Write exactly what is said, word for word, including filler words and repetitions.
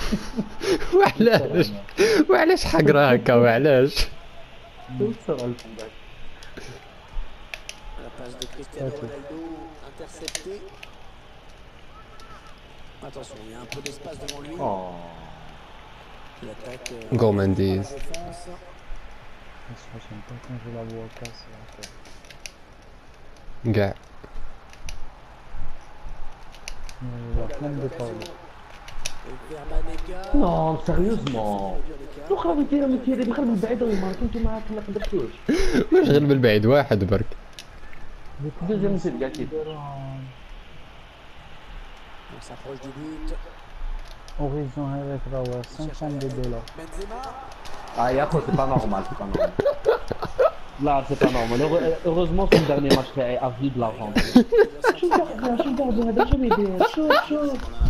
وعلاش وعلاش حقرا هكا وعلاش؟ La passe de Cristiano Ronaldo interceptée. Attention, il y a un peu d'espace devant lui. Oh. L'attaque. Gourmandise. J'aime pas quand je la vois casser encore. كاع Il y a plein de parler. Non, sérieusement. شنو خاوي دير من تيري دخل من بعيد وما كنتو ما ما قدرتوش. واش غير من بعيد واحد برك. دوزيام سيت كاع كيف. On s'approche du but. Horizon avec la ouais, cinquante-deux dollars. Ah Yako, c'est pas normal, c'est pas normal. Là, c'est pas normal. Heureusement, son dernier match est à vie de l'argent. شوف شوف هذا شوف شوف